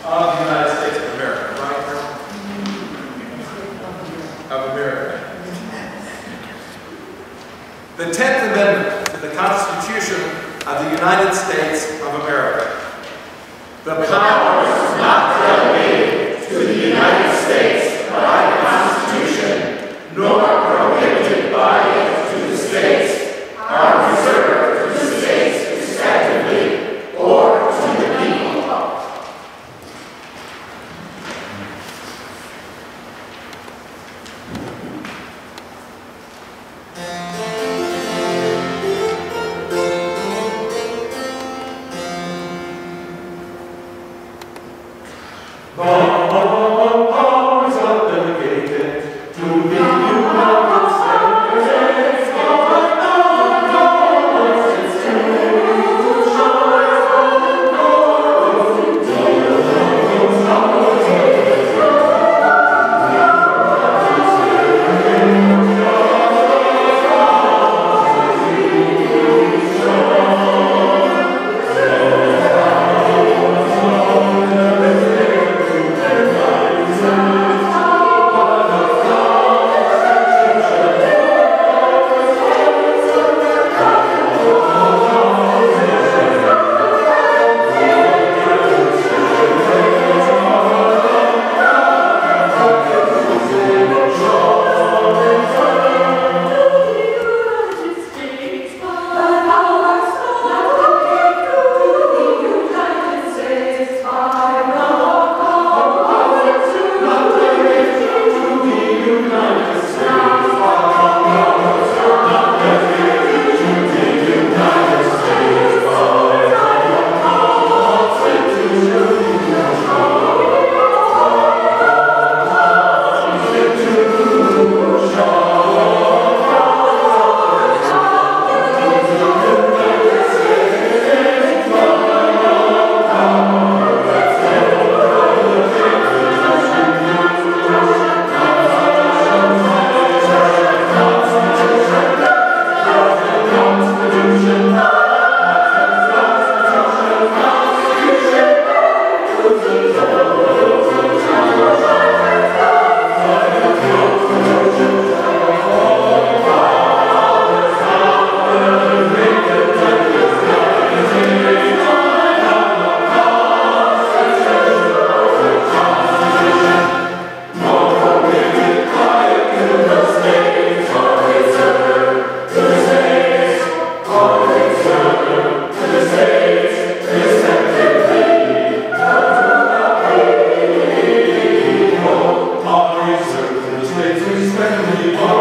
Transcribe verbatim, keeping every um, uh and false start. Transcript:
of the United States of America, right? Of America. The tenth Amendment to the Constitution of the United States of America. The powers not delegated to the United States by the Constitution, nor prohibited by it to the states, are reserved to the states respectively or to the people. Powers are delegated to the United States by the States respectively.